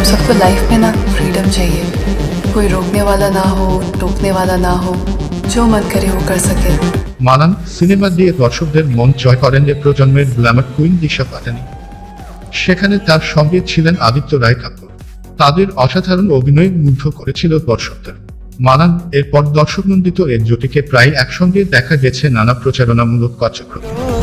सबको लाइफ में ना फ्रीडम चाहिए, कोई रोकने वाला ना हो, टोकने वाला ना हो, जो मन करे वो कर सके। মানান সিনেমা দিয়ে দর্শকদের মন জয় করেন এ প্রজন্মের গ্ল্যামার কুইন দিশা পাটানি। সেখানে তার সঙ্গে ছিলেন আদিত্য রায় কাপুর। তাদের অসাধারণ অভিনয় মুগ্ধ করেছিল দর্শকদের। মানান এরপর দর্শকনন্দিত এর জুটিকে প্রায় একসঙ্গে দেখা গেছে নানা প্রচারণামূলক কার্যক্রমে।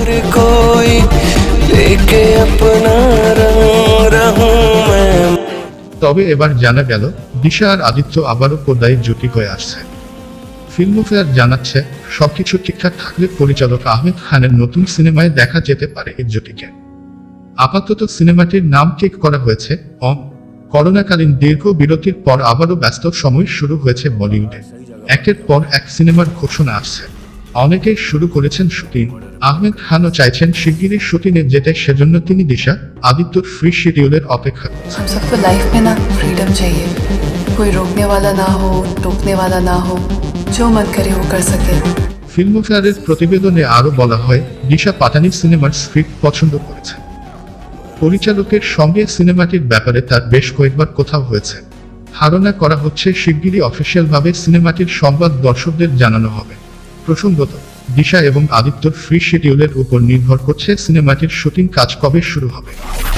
তবে এবার জানা গেল দিশা আর আদিত্য আবারও পর্দায় জুটি হয়ে আসছে। ফিল্মফেয়ার জানাচ্ছে সবকিছু ঠিকঠাক থাকলে পরিচালক আহমেদ খানের নতুন সিনেমায় দেখা যেতে পারে এই জুটিকে। আপাতত সিনেমাটির নাম ঠিক করা হয়েছে অম। করোনাকালীন দীর্ঘ বিরতির পর আবারও ব্যস্ত সময় শুরু হয়েছে বলিউডে। একের পর এক সিনেমার ঘোষণা আসছে, অনেকেই শুরু করেছেন শুটিং। আহমেদ খানও চাইছেন শিগগিরই শুটিংয়ে যেতে, সেজন্য তিনি দিশা আদিত্যর ফ্রি শিডিউলের অপেক্ষা করছেন। हम सबको लाइफ में ना फ्रीडम चाहिए, कोई रोकने वाला ना हो, टोकने वाला ना हो, जो मन करे वो कर सके। ফিল্মফেয়ারের প্রতিবেদনে আরও বলা হয় দিশা পাটানি সিনেমার স্ক্রিপ্ট পছন্দ করেছেন। পরিচালকের সঙ্গে সিনেমাটির ব্যাপারে তার বেশ কয়েকবার কথা হয়েছে। ধারণা করা হচ্ছে শিগগিরই অফিসিয়ালভাবে সিনেমাটির সংবাদ দর্শকদের জানানো হবে। প্রসঙ্গত, দিশা এবং আদিত্যর ফ্রি শিডিউলের উপর নির্ভর করছে সিনেমাটির শুটিং কাজ কবে শুরু হবে।